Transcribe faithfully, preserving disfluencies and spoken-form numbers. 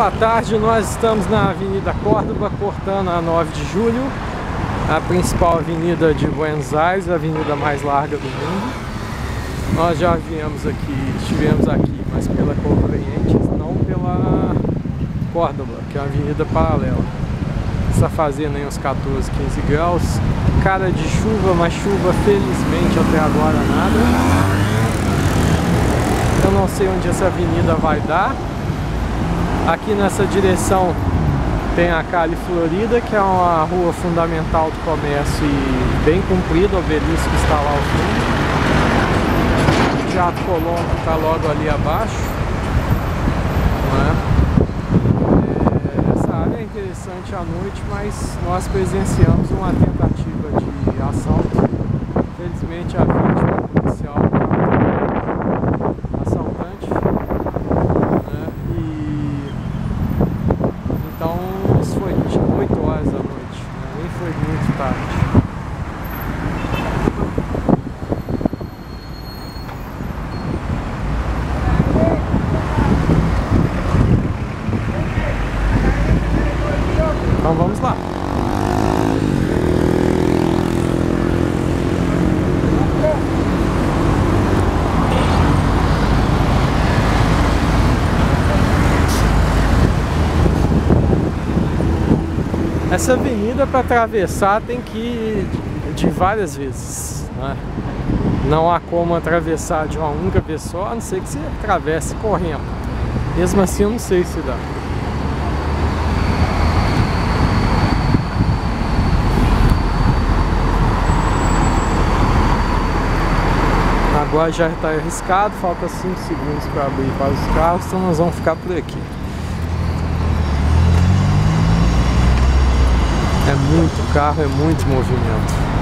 Boa tarde, nós estamos na Avenida Córdoba, cortando a nove de julho, a principal avenida de Buenos Aires, a avenida mais larga do mundo. Nós já viemos aqui, estivemos aqui, mas pela Corrientes, não pela Córdoba, que é uma avenida paralela. Está fazendo aí uns quatorze, quinze graus, cara de chuva, mas chuva felizmente até agora nada. Eu não sei onde essa avenida vai dar. Aqui nessa direção tem a Cali Florida, que é uma rua fundamental do comércio e bem comprida, o obelisco está lá ao fundo. O Teatro Colombo está logo ali abaixo. Não é? É, essa área é interessante à noite, mas nós presenciamos uma tentativa de assalto. Infelizmente a vítima policial assaltante. Então isso foi oito horas da noite, né? Nem foi muito tarde. Então vamos lá. Essa avenida para atravessar tem que ir de várias vezes, né? Não há como atravessar de uma única vez só, a não ser que você atravesse correndo. Mesmo assim eu não sei se dá. Agora já está arriscado, falta cinco segundos para abrir para os carros, então nós vamos ficar por aqui. É muito carro, é muito movimento.